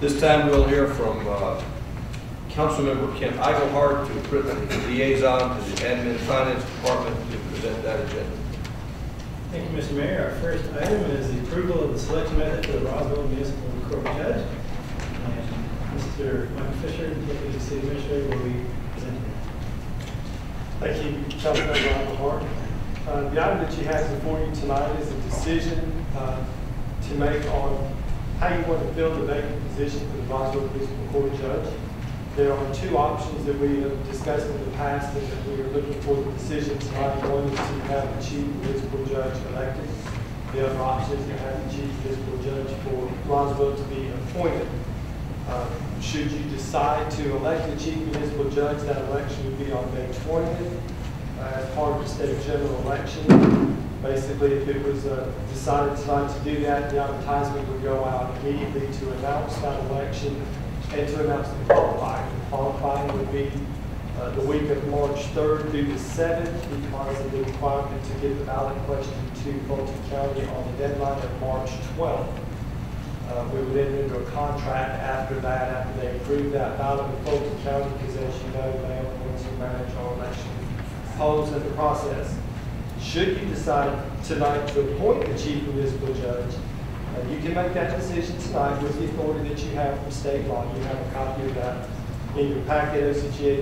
This time we'll hear from Councilmember Kent Igleheart, the liaison to the Admin Finance Department, to present that agenda. Thank you, Mr. Mayor. Our first item is the approval of the selection method for the Roswell Municipal Court Judge. And Mr. Michael Fischer, Deputy City Administrator, will be presenting. Thank you, Councilmember Igleheart. The item that you have before you tonight is a decision to make on how you want to fill the vacant position for the Roswell Municipal Court Judge. There are two options that we have discussed in the past and that we are looking for the decision tonight. One is to have the chief municipal judge elected. The other option is to have the chief municipal judge for Roswell to be appointed. Should you decide to elect the chief municipal judge, that election would be on May 20th as part of the state general election. Basically, if it was decided tonight to do that, the advertisement would go out immediately to announce that election and to announce the qualifying. The qualifying would be the week of March 3rd through the 7th because of the requirement to get the ballot question to Fulton County on the deadline of March 12th. We would enter into a contract after that, after they approve that ballot with Fulton County, because as you know, they are the ones who manage our election polls in the process. Should you decide tonight to appoint the chief municipal judge, you can make that decision tonight with the authority that you have from state law. You have a copy of that in your packet, OCGA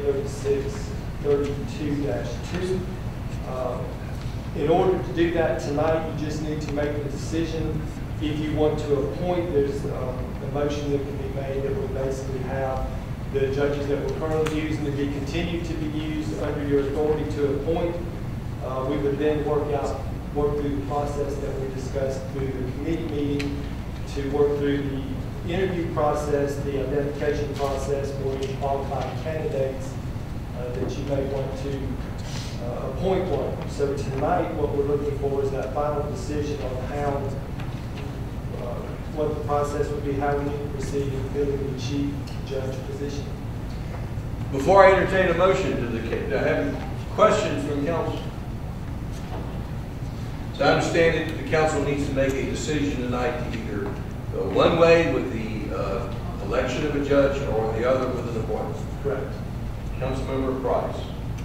3632-2. In order to do that tonight, you just need to make the decision. If you want to appoint, there's a motion that can be made that would basically have the judges that we're currently using to be continued to be used under your authority to appoint. We would then work through the process that we discussed through the committee meeting to work through the interview process, the identification process for any qualified candidates that you may want to appoint one. So tonight, what we're looking for is that final decision on how, what the process would be, how we need to proceed in filling the chief judge position. Before I entertain a motion, do I have questions from council? So I understand that the council needs to make a decision tonight to either go one way with the election of a judge or the other with an appointment. Correct. Councilmember Price.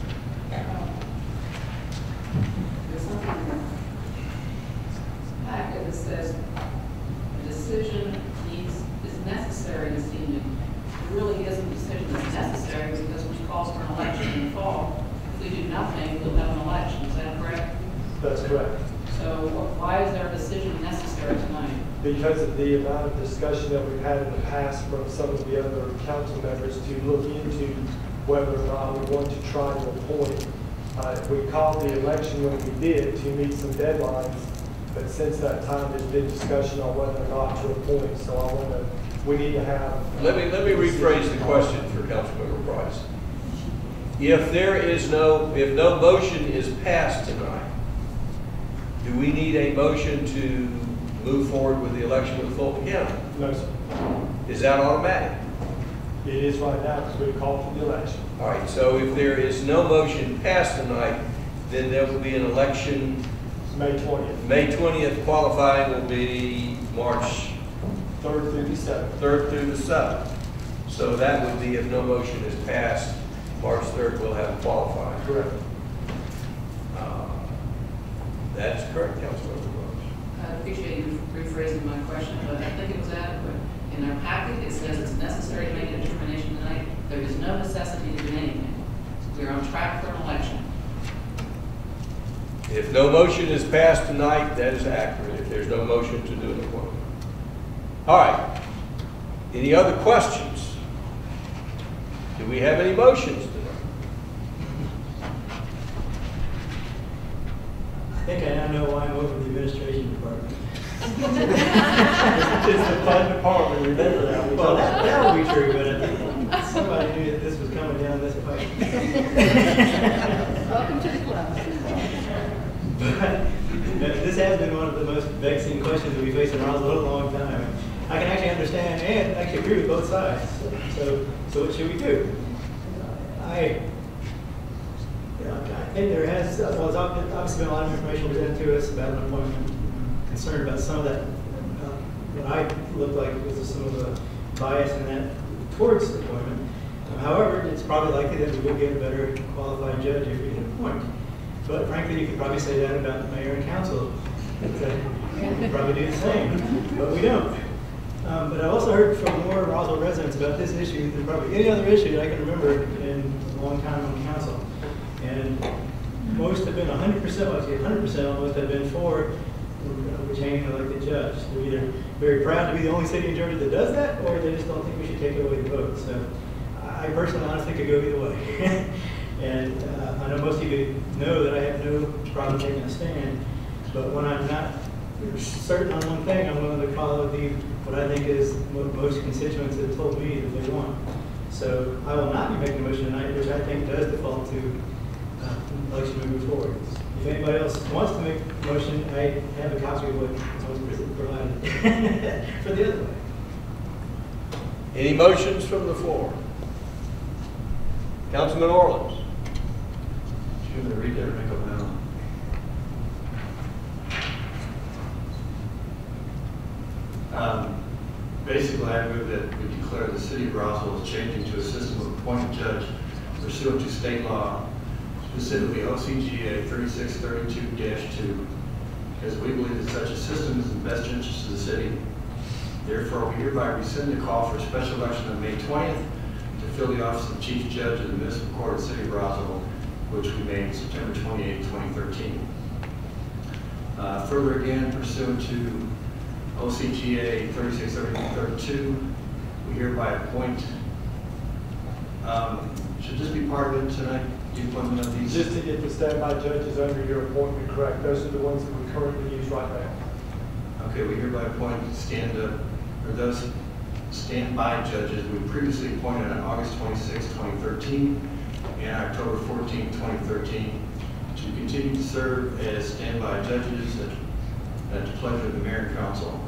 There's something in the packet that says a decision is necessary this evening. It really isn't a decision that's necessary because which calls for an election in the fall. If we do nothing, we'll have an election. Is that correct? That's correct. So why is there a decision necessary tonight? Because of the amount of discussion that we've had in the past from some of the other council members to look into whether or not we want to try to appoint. We called the election when we did to meet some deadlines, but since that time there's been discussion on whether or not to appoint. So we need to have. Let me rephrase the question for Councilmember Price. If no motion is passed tonight, do we need a motion to move forward with the election of Fulton County? No, sir. Is that automatic? It is right now because we called for the election. All right, so if there is no motion passed tonight, then there will be an election. May 20th. May 20th, qualifying will be March 3rd through the 7th. 3rd through the 7th. So that would be, if no motion is passed, March 3rd we'll have qualifying. Correct. That's correct, Councilmember Rose. I appreciate you rephrasing my question, but I think it was adequate. In our packet, it says it's necessary to make a determination tonight. There is no necessity to do anything. We're on track for an election. If no motion is passed tonight, that is accurate. If there's no motion to do an appointment. All right. Any other questions? Do we have any motions tonight? I think I now know why I'm over the administration department. It's the fun department, remember that. Well, that would be true, but I think somebody knew that this was coming down this way. Welcome to the club. This has been one of the most vexing questions that we face in Roswell in a long time. I can actually understand and actually agree with both sides. So what should we do? I think there has, well, there's obviously been a lot of information presented to us about an appointment. Concerned about some of that, what I looked like was some of the bias in that towards the appointment. However, it's probably likely that we will get a better qualified judge if we can appoint. But frankly, you could probably say that about the mayor and council. We'd probably do the same, but we don't. But I've also heard from more Roswell residents about this issue than probably any other issue that I can remember in a long time on the council. And most have been 100%, well, actually 100% almost have been for retaining an elected judge. They're either very proud to be the only city in Georgia that does that, or they just don't think we should take away the vote. So I personally honestly could go either way. And I know most of you know that I have no problem taking a stand, but when I'm not certain on one thing, I'm willing to follow what I think is what most constituents have told me that they want. So I will not be making a motion tonight, which I think does default to election moving forward. If anybody else wants to make a motion, I have a copy of what was provided for the other way. Any motions from the floor? Councilman Orleans. Should I read that or make up now? Basically, I move that we declare the City of Roswell is changing to a system of appointed judge pursuant to state law, specifically OCGA 3632-2, because we believe that such a system is in the best interest of the city. Therefore, we hereby rescind the call for a special election on May 20th to fill the office of Chief Judge of the Municipal Court of the City of Roswell, which we made September 28, 2013. Further again, pursuant to OCGA 3632, we hereby appoint, should this be part of it tonight, the appointment of these? Just to get the standby judges under your appointment correct, those are the ones that we currently use right now. Okay, we hereby appoint those standby judges we previously appointed on August 26, 2013 and October 14, 2013 to continue to serve as standby judges at the pleasure of the mayor and council.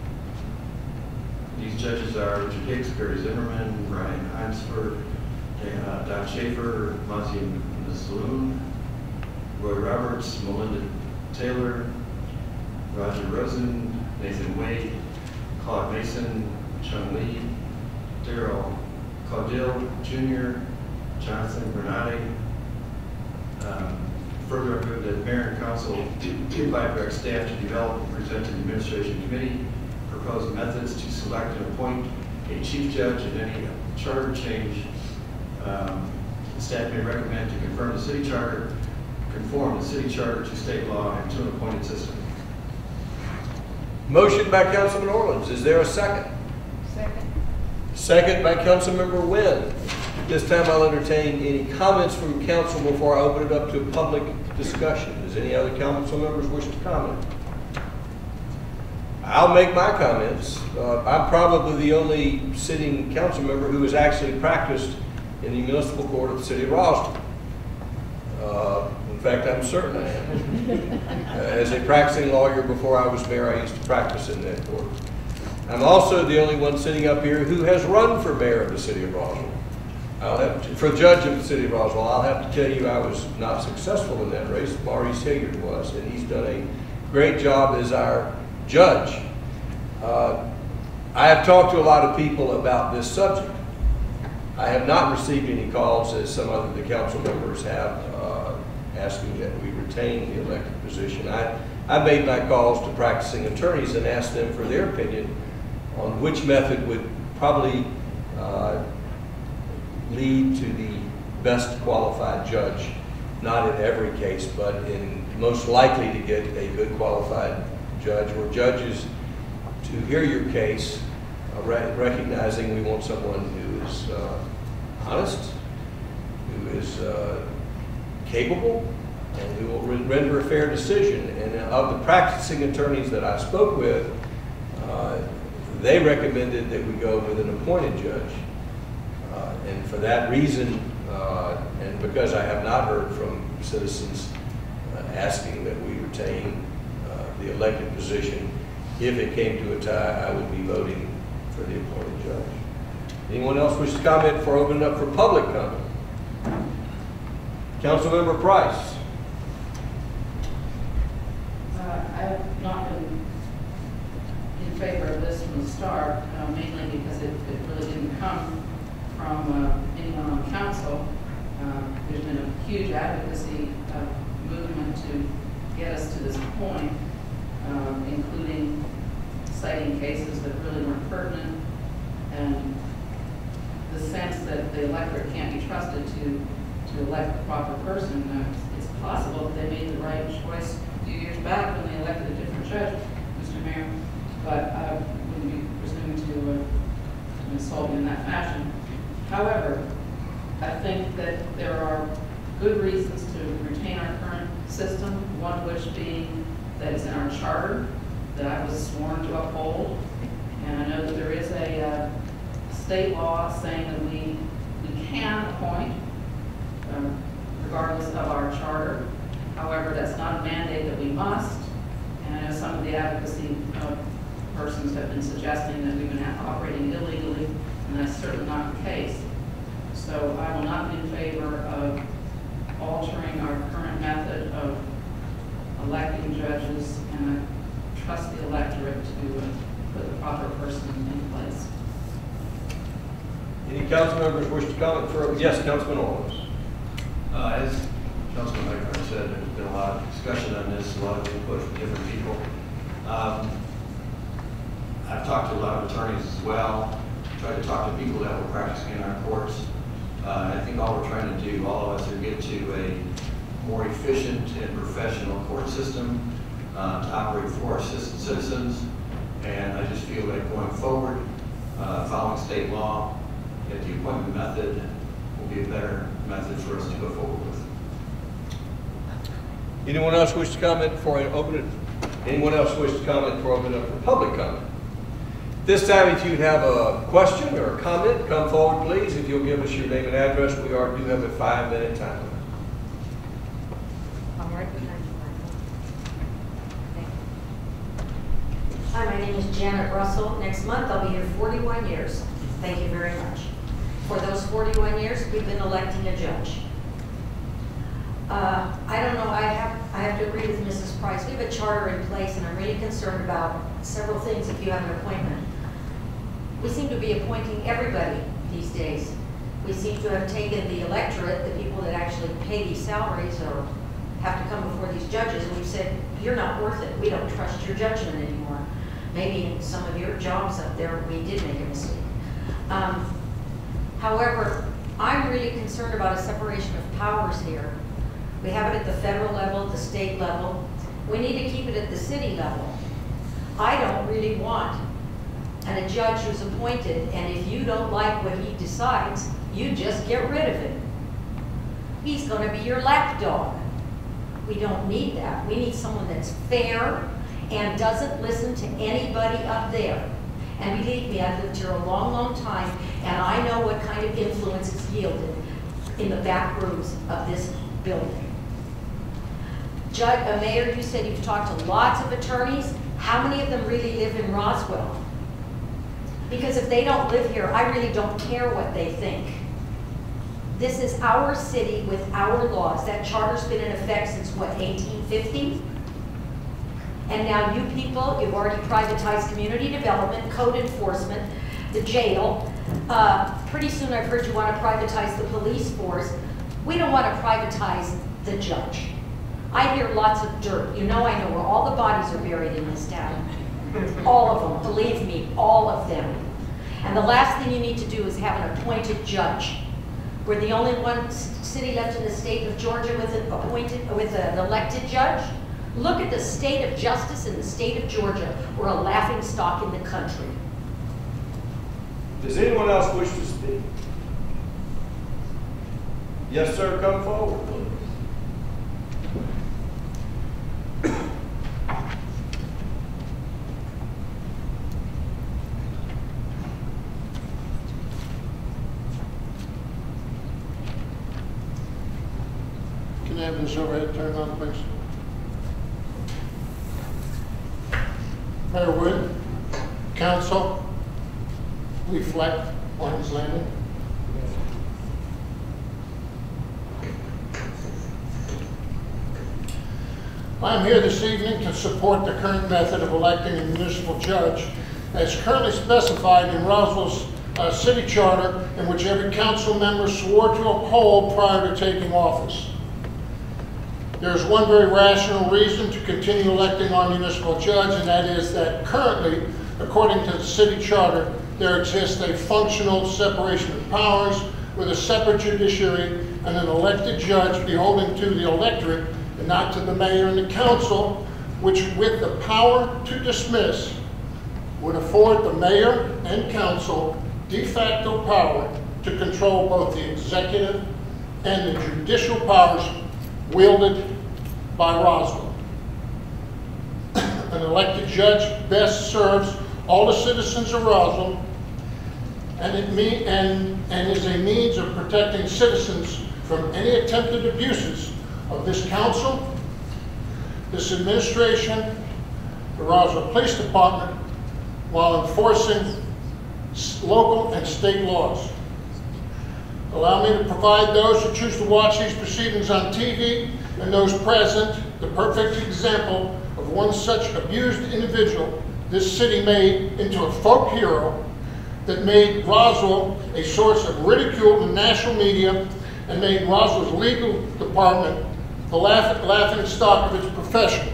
These judges are Richard Hicks, Barry Zimmerman, Brian Heinsford, Don Schaefer, Monty Saloon, Roy Roberts, Melinda Taylor, Roger Rosen, Nathan Wade, Claude Mason, Chung Lee, Daryl Caudill Jr., Jonathan Bernardi. Further, I move that mayor and council hereby direct staff to develop and present to the administration committee proposed methods to select and appoint a chief judge in any charter change. The staff may recommend to conform the city charter to state law and to an appointed system. Motion by Councilman Orleans. Is there a second? Second. Second by Councilmember Wynn. This time I'll entertain any comments from council before I open it up to public discussion. Does any other council members wish to comment? I'll make my comments. I'm probably the only sitting council member who has actually practiced in the municipal court of the City of Roswell. In fact, I'm certain I am. As a practicing lawyer before I was mayor, I used to practice in that court. I'm also the only one sitting up here who has run for mayor of the City of Roswell. For judge of the City of Roswell, I'll have to tell you I was not successful in that race. Maurice Hilliard was, and he's done a great job as our judge. I have talked to a lot of people about this subject. I have not received any calls, as some of the council members have, asking that we retain the elected position. I made my calls to practicing attorneys and asked them for their opinion on which method would probably lead to the best qualified judge, not in every case, but in most likely to get a good qualified judge or judges to hear your case, recognizing we want someone who is honest, who is capable, and who will render a fair decision. And of the practicing attorneys that I spoke with, they recommended that we go with an appointed judge. And for that reason, and because I have not heard from citizens asking that we retain the elected position, if it came to a tie, I would be voting for the appointed judge. Anyone else wish to comment before opening up for public comment? Councilmember Price. I have not been in favor of this from the start, mainly because it really anyone on council. There's been a huge advocacy movement to get us to this point, including citing cases that really weren't pertinent, and the sense that the electorate can't be trusted to elect the proper person. It's possible that they made the right choice a few years back when they elected a different judge, Mr. Mayor, but I wouldn't be presuming to insult you in that fashion. However, I think that there are good reasons to retain our current system, one of which being that it's in our charter that I was sworn to uphold. And I know that there is a state law saying that we can appoint regardless of our charter. However, that's not a mandate that we must. And I know some of the advocacy persons have been suggesting that we've been operating illegally, and that's certainly not the case. So I will not be in favor of altering our current method of electing judges, and I trust the electorate to put the proper person in place. Any council members wish to comment further? Yes, Councilman Owens. As Councilman Igleheart said, there's been a lot of discussion on this, a lot of input from different people. I've talked to a lot of attorneys as well, tried to talk to people that were practicing in our courts. I think all we're trying to do, all of us, is get to a more efficient and professional court system to operate for our citizens. And I just feel that going forward, following state law, that the appointment method will be a better method for us to go forward with. Anyone else wish to comment before I open it? Anyone else wish to comment before I open it up for public comment? This time, if you have a question or a comment, come forward, please. If you'll give us your name and address, we do have a 5-minute time limit. I'm right behind you, Michael. Hi, my name is Janet Russell. Next month, I'll be here 41 years. Thank you very much. For those 41 years, we've been electing a judge. I don't know, I have to agree with Mrs. Price. We have a charter in place, and I'm really concerned about several things if you have an appointment. We seem to be appointing everybody these days. We seem to have taken the electorate, the people that actually pay these salaries or have to come before these judges, and we've said, you're not worth it. We don't trust your judgment anymore. Maybe in some of your jobs up there, we did make a mistake. However, I'm really concerned about a separation of powers here. We have it at the federal level, the state level. We need to keep it at the city level. I don't really want a judge who's appointed, and if you don't like what he decides, you just get rid of him. He's going to be your lapdog. We don't need that. We need someone that's fair and doesn't listen to anybody up there. And believe me, I've lived here a long, long time, and I know what kind of influence is yielded in the back rooms of this building. Mayor, you said you've talked to lots of attorneys. How many of them really live in Roswell? Because if they don't live here, I really don't care what they think. This is our city with our laws. That charter's been in effect since, what, 1850? And now you people, you've already privatized community development, code enforcement, the jail. Pretty soon I've heard you want to privatize the police force. We don't want to privatize the judge. I hear lots of dirt. You know I know where all the bodies are buried in this town. All of them, believe me, all of them. And the last thing you need to do is have an appointed judge. We're the only one city left in the state of Georgia with an elected judge. Look at the state of justice in the state of Georgia. We're a laughing stock in the country. Does anyone else wish to speak? Yes, sir, come forward, please. Can I have this overhead turned on, please? Mayor Wood, council, reflect on his landing. I'm here this evening to support the current method of electing a municipal judge as currently specified in Roswell's city charter in which every council member swore to uphold prior to taking office. There is one very rational reason to continue electing our municipal judge, and that is that currently, according to the city charter, there exists a functional separation of powers with a separate judiciary and an elected judge beholden to the electorate and not to the mayor and the council, which with the power to dismiss would afford the mayor and council de facto power to control both the executive and the judicial powers wielded by Roswell. An elected judge best serves all the citizens of Roswell and is a means of protecting citizens from any attempted abuses of this council, this administration, the Roswell Police Department, while enforcing local and state laws. Allow me to provide those who choose to watch these proceedings on TV and those present the perfect example of one such abused individual this city made into a folk hero that made Roswell a source of ridicule in national media and made Roswell's legal department the laughing stock of its profession.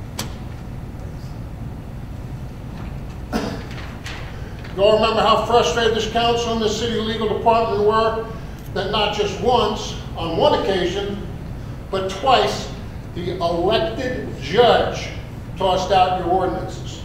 You all remember how frustrated this council and the city legal department were that not just once, on one occasion, but twice, the elected judge tossed out your ordinances.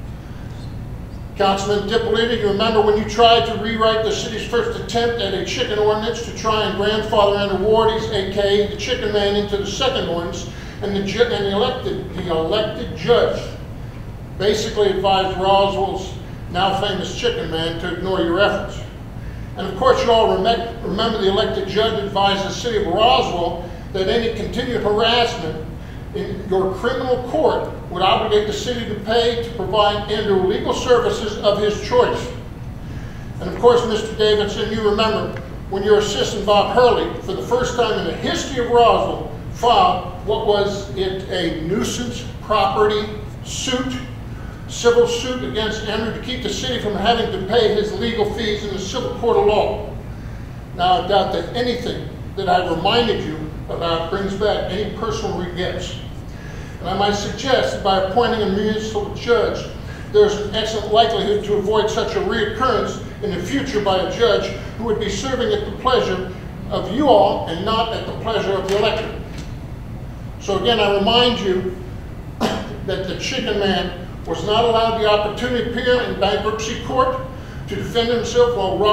Councilman Dippolita, you remember when you tried to rewrite the city's first attempt at a chicken ordinance to try and grandfather in awardees, aka the chicken man, into the second ordinance, and the elected judge basically advised Roswell's now famous chicken man to ignore your efforts. And of course you all remember the elected judge advised the City of Roswell that any continued harassment in your criminal court would obligate the city to pay to provide Andrew legal services of his choice. And of course, Mr. Davidson, you remember when your assistant Bob Hurley, for the first time in the history of Roswell, filed what was it, a nuisance property suit, civil suit against Andrew to keep the city from having to pay his legal fees in the civil court of law. Now, I doubt that anything that I reminded you about brings back any personal regrets. And I might suggest that by appointing a municipal judge, there's an excellent likelihood to avoid such a reoccurrence in the future by a judge who would be serving at the pleasure of you all and not at the pleasure of the electorate. So again, I remind you that the chicken man was not allowed the opportunity to appear in bankruptcy court to defend himself while in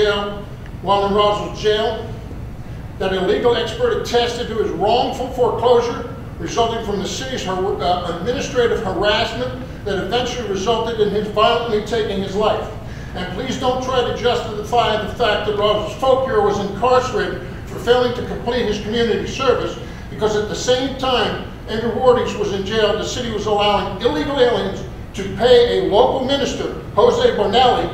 Roswell's jail, that a legal expert attested to his wrongful foreclosure resulting from the city's administrative harassment that eventually resulted in his violently taking his life. And please don't try to justify the fact that Roswell's folk hero was incarcerated for failing to complete his community service, because at the same time Andrew Wardies was in jail, the city was allowing illegal aliens to pay a local minister, Jose Bonelli,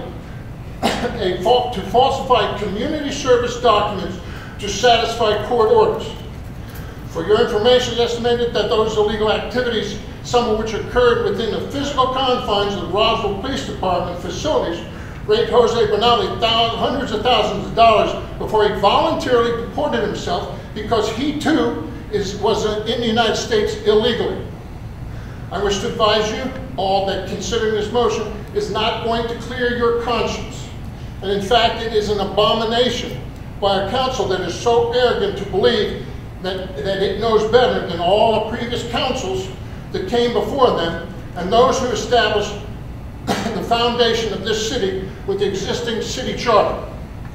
to falsify community service documents to satisfy court orders. For your information, it's estimated that those illegal activities, some of which occurred within the physical confines of the Roswell Police Department facilities, raped Jose Bonelli hundreds of thousands of dollars before he voluntarily deported himself because he too was in the United States illegally. I wish to advise you all that considering this motion is not going to clear your conscience. And in fact, it is an abomination by a council that is so arrogant to believe that it knows better than all the previous councils that came before them and those who established the foundation of this city with the existing city charter.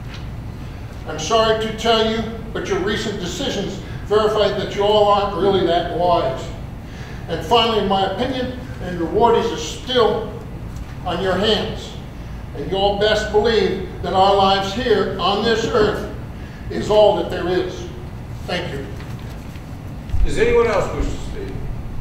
I'm sorry to tell you, but your recent decisions verify that you all aren't really that wise. And finally, in my opinion, Andrew Wardies is still on your hands. And you all best believe that our lives here on this earth is all that there is. Thank you. Does anyone else wish to speak?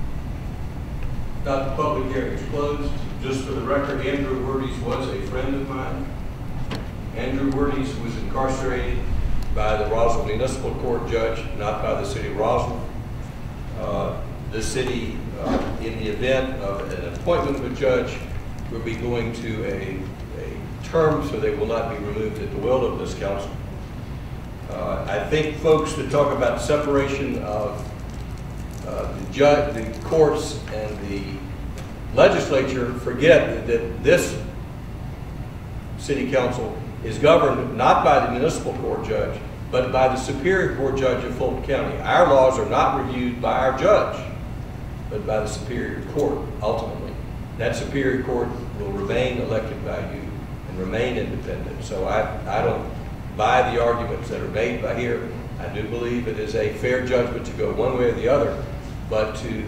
Not the public hearing is closed. Just for the record, Andrew Wardies was a friend of mine. Andrew Wardies was incarcerated by the Roswell Municipal Court Judge, not by the City of Roswell. The city, in the event of an appointment of a judge, will be going to a term, so they will not be removed at the will of this council. I think folks that talk about separation of the courts and the legislature forget that this city council is governed not by the municipal court judge, but by the Superior Court Judge of Fulton County. Our laws are not reviewed by our judge, but by the Superior Court, ultimately. That Superior Court will remain elected by you and remain independent. So I don't buy the arguments that are made by here. I do believe it is a fair judgment to go one way or the other, but to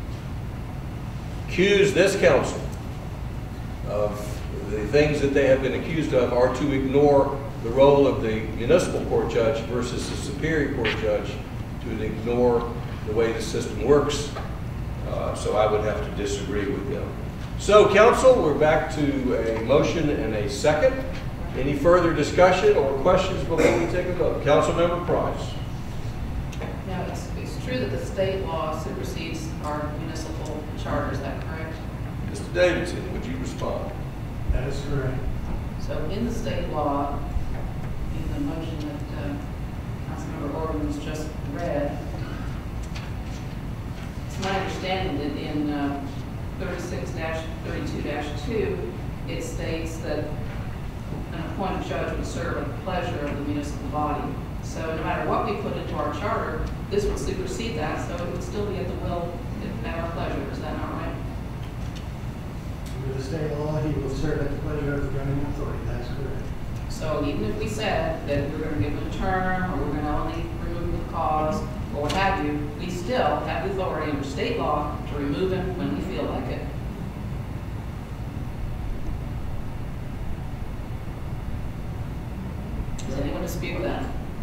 accuse this council of the things that they have been accused of, or to ignore the role of the municipal court judge versus the Superior Court judge, to ignore the way the system works. So I would have to disagree with them. So council, we're back to a motion and a second. Any further discussion or questions before we take a vote? Councilmember Price. Now, it's true that the state law supersedes our municipal charter, is that correct? Mr. Davidson, would you respond? That is correct. So in the state law, in the motion that Councilmember Orban's just read, it's my understanding that in 36-32-2, it states that an appointed judge would serve at the pleasure of the municipal body. So no matter what we put into our charter, this would supersede that, so it would still be at the will, at our pleasure. Is that not right? Under the state law, he will serve at the pleasure of the governing authority. That's correct. So even if we said that we're going to give him a term, or we're going to only remove him with cause, or what have you, we still have the authority under state law to remove him when we feel like it. Does anyone dispute that?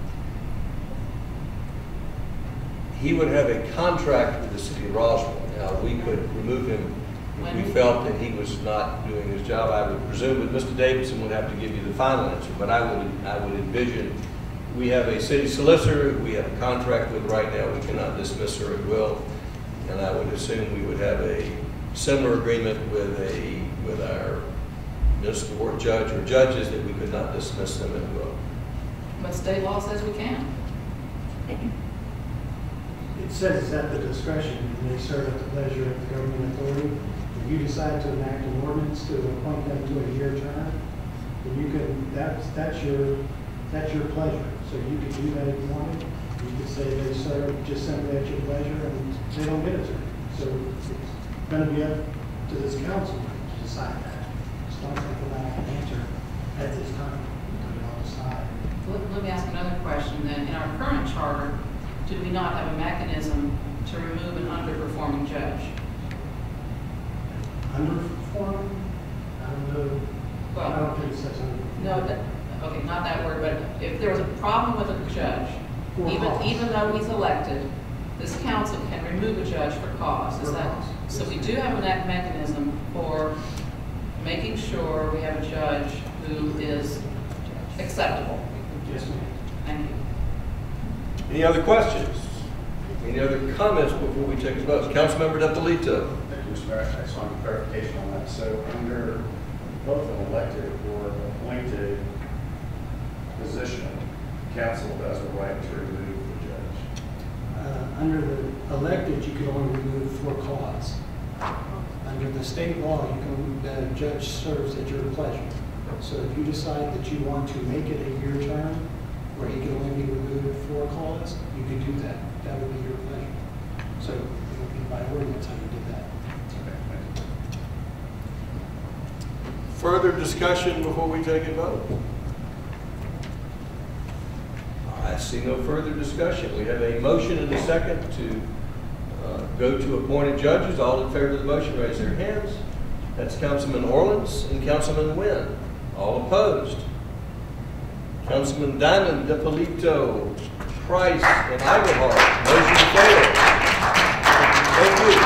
He would have a contract with the City of Roswell. Now, we could remove him if we felt that he was not doing his job. I would presume that Mr. Davidson would have to give you the final answer, but I would envision, we have a city solicitor who we have a contract with right now. We cannot dismiss her at will, and I would assume we would have a similar agreement with our municipal court judge or judges that we could not dismiss them at will. But state law says we can. It says it's at the discretion, and they serve at the pleasure of the governing authority. If you decide to enact an ordinance to appoint them to a year term, then you can, that's your pleasure. So you can do that if you wanted. You can say they serve just simply at your pleasure, and they don't get a term. So it's going to be up to this council to decide that. It's not something I can answer at this time. Y'all decide. Let me ask another question then. In our current charter, do we not have a mechanism to remove an underperforming judge? Underperforming? I don't know. Well, I don't think it says underperforming. No, okay, not that word, but if there was a problem with a judge, even though he's elected, this council can remove a judge for cause. Is that so? We do have a mechanism for making sure we have a judge who is acceptable. Yes, ma'am. Thank you. Any other questions? Any other comments before we take a vote? Councilmember Napolito. Thank you, Mr. Mayor. I just want clarification on that. So under both an elected or appointed position, council does the right to remove the judge. Under the elected, you can only remove for cause. Under the state law, the judge serves at your pleasure. So if you decide that you want to make it a year term, where he can only be removed for cause, you can do that. That would be your pleasure. So it would be by ordinance how you did that. Okay, thank you. Further discussion before we take a vote? I see no further discussion. We have a motion and a second to go to appointed judges. All in favor of the motion, raise their hands. That's Councilman Orleans and Councilman Wynn. All opposed? Councilman Diamond, Napolito, Price, and Igleheart. Motion failed. Thank you.